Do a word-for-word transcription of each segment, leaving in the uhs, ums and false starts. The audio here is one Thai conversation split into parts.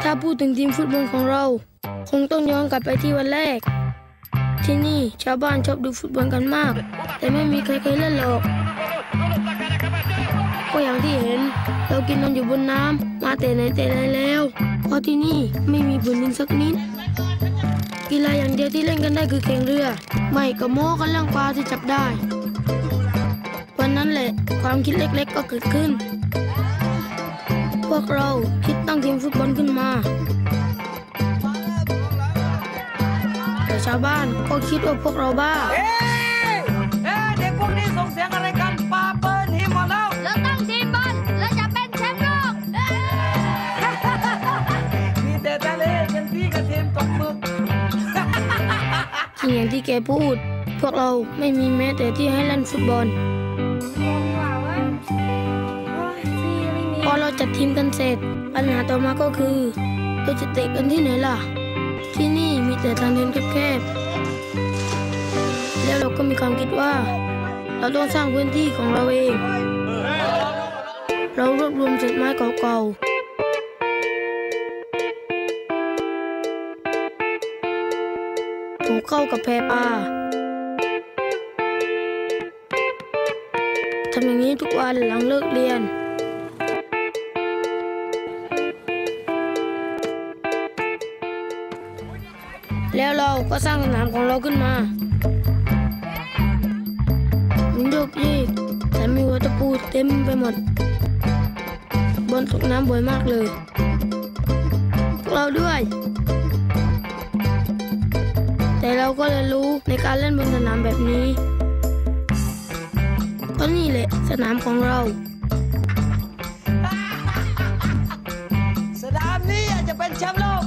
ถ้าพูดถึงทีมฟุตบอลของเราคงต้องย้อนกลับไปที่วันแรกที่นี่ชาวบ้านชอบดูฟุตบอลกันมากแต่ไม่มีใครเคยเล่นหรอกก็อย่างที่เห็นเรากินนอนอยู่บนน้ำมาแต่ไหนแต่ไรแล้วเพราะที่นี่ไม่มีพื้นดินสักนิดกีฬาอย่างเดียวที่เล่นกันได้คือแข่งเรือไม่ก็โม้กันเรื่องปลาที่จับได้วันนั้นแหละความคิดเล็กๆก็เกิดขึ้นพวกเราคิดตั้งทีมฟุตบอลขึ้นมาแต่ชาวบ้านก็คิดว่าพวกเราบ้าเอ๊ะเอ๊ะเด็กพวกนี้ส่งเสียงอะไรกันปาเปิ้ลหิมหมดแล้วเราตั้งทีมบอลเราจะเป็นแชมป์โลกมีแต่ทะเลเป็นที่กับทีมตกหมึกจริงอย่างที่แกพูดพวกเราไม่มีแม้แต่ที่ให้เล่นฟุตบอลพอเราจัดทีมกันเสร็จปัญหาต่อมาก็คือเราจะเตะกันที่ไหนล่ะที่นี่มีแต่ทางเดินแคบๆแล้วเราก็มีความคิดว่าเราต้องสร้างพื้นที่ของเราเองเรารวบรวมเศษไม้เก่าๆถูกเข้ากับแพปลาทำอย่างนี้ทุกวันหลังเลิกเรียนแล้วเราก็สร้างสนามของเราขึ้นมามันโยกเยกแต่มีวัตถุเต็มไปหมดบอลตกน้ำบ่อยมากเลยพวกเราด้วยแต่เราก็เรียนรู้ในการเล่นบนสนามแบบนี้ก็นี่แหละสนามของเราสนามนี้อาจจะเป็นแชมป์โลก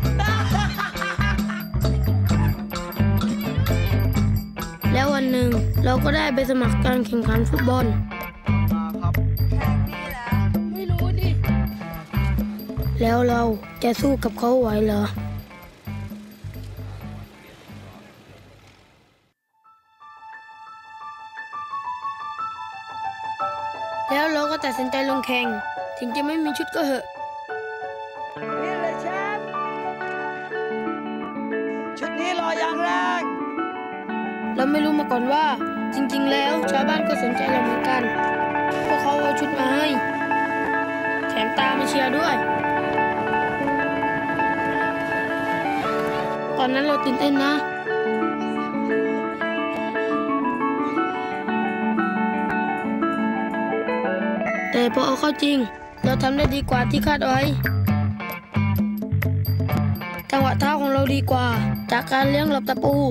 แล้ววันหนึ่งเราก็ได้ไปสมัครการแข่งขันฟุตบอลไม่รู้ดิแล้วเราจะสู้กับเขาไหวเหรอแล้วเราก็ตัดสินใจลงแข่งถึงจะไม่มีชุดก็เหอะนี่เลยแชมป์ชุดนี้รออย่างแรงเราไม่รู้มาก่อนว่าจริงๆแล้วชาวบ้านก็สนใจเราเหมือนกันพวกเขาเอาชุดมาให้แถมตามมาเชียร์ด้วยตอนนั้นเราตื่นเต้นนะแต่พอเอาเข้าจริงเราทำได้ดีกว่าที่คาดไว้จังหวะเท้าของเราดีกว่าจากการเลี้ยงหลบตะปู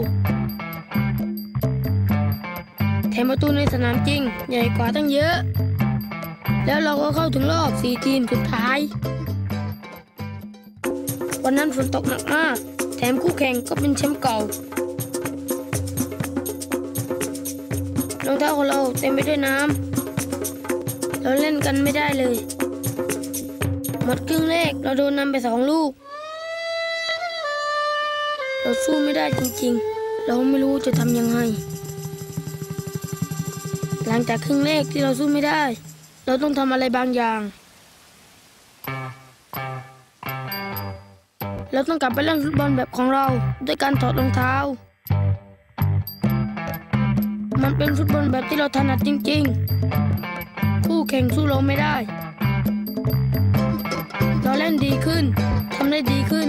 แถมประตูในสนามจริงใหญ่กว่าตั้งเยอะแล้วเราก็เข้าถึงรอบสี่ทีมสุดท้ายวันนั้นฝนตกหนักมากแถมคู่แข่งก็เป็นแชมป์เก่ารองเท้าของเราเต็มไปด้วยน้ำเราเล่นกันไม่ได้เลยหมดครึ่งแรกเราโดนนำไปสองลูกเราสู้ไม่ได้จริงๆเราไม่รู้จะทำยังไงหลังจากครึ่งแรกที่เราสู้ไม่ได้เราต้องทำอะไรบางอย่างเราต้องกลับไปเล่นฟุตบอลแบบของเราด้วยการถอดรองเท้ามันเป็นฟุตบอลแบบที่เราถนัดจริงๆคู่แข่งสู้เราไม่ได้เราเล่นดีขึ้นทำได้ดีขึ้น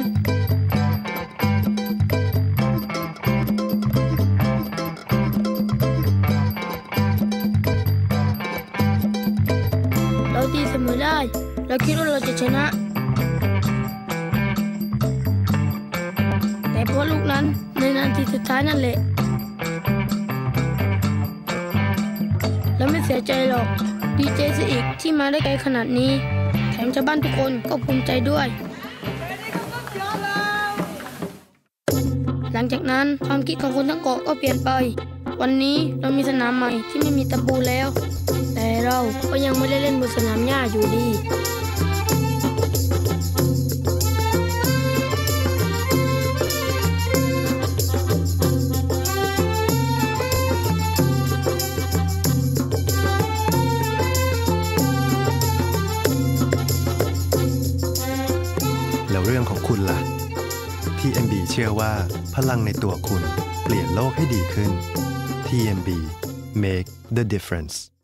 เราตีเสมอได้เราคิดว่าเราจะชนะแต่เพราะลูกนั้นในนาทีสุดท้ายนั่นแหละเราไม่เสียใจหรอกดีใจซะอีกที่มาได้ไกลขนาดนี้แถมชาวบ้านทุกคนก็ภูมิใจด้วยหลังจากนั้นความคิดของคนทั้งเกาะก็เปลี่ยนไปวันนี้เรามีสนามใหม่ที่ไม่มีตะปูแล้วแต่เราก็ยังไม่ได้เล่นบนสนามหญ้าอยู่ดีแล้วเรื่องของคุณล่ะ ที เอ็ม บี เชื่อว่าพลังในตัวคุณเปลี่ยนโลกให้ดีขึ้น ที เอ็ม บี Make the difference